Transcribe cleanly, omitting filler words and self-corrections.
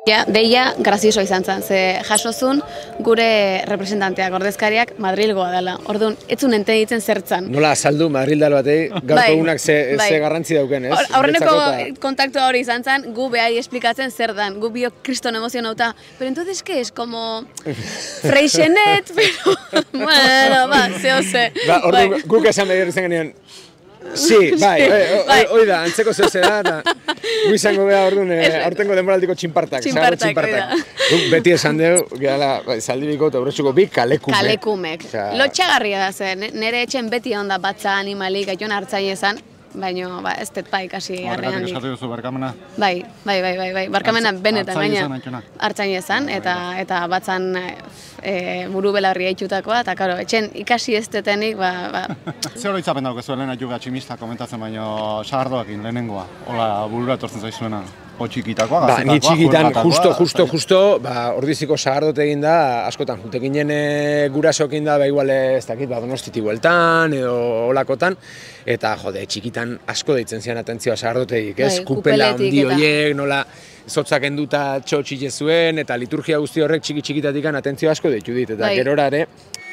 Deia grazioso izan zen, ze jasozun gure representanteak, ordezkariak Madrilgoa dela. Orduan, etzun entenditzen zertzan. Nola azaldu Madrildal batei, gaurko egunak ze garrantzi dauken, ez? Aurreneko kontaktua hori izan zen, gu behari esplikatzen zer dan, gu bio kriston emozionauta. Pero entonces, ¿qué es? Como freixenet, pero... bueno, zeo ze. Orduan, guk esan behar izan genien, sí, hoi da, antzeko zehose da, eta gu izango beha orduan, aurtengo denboraldiko txinpartak. Txinpartak. Guk beti esan dugu, gehala, zaldibiko eta urretsuko bi kalekumek. Kalekumek. Lotxagarria da zen, nire etxen beti onda batza animalik, aion hartzainezan, baina ez dut ikasi harrean. Horregatik eskatu duzu barkamena? Bai, barkamena benetan, baina hartzainezan, eta batzan buru belarria itxutakoa, eta karo, etxen ikasi ez detenik, Ze hori itzapen dauk ez zuen lehena juga tximista komentatzen, baina sagardoakin lehenengoa, hola burura etortzen zaizuena. O txikitakoa, gazetakoa, ni txikitan, justo, ordiziko sagardote egin da, askotan, jutekinen gurasokin da, igual ez dakit, Donostiti bueltan, edo olakotan, eta jode, txikitan asko deitzen zian atentzioa sagardoteik, ez? Kupela handi horiek, nola zotzak enduta txotxile zuen, eta liturgia guzti horrek txiki-txikitatikan atentzio asko deitu dit, eta gerora ere,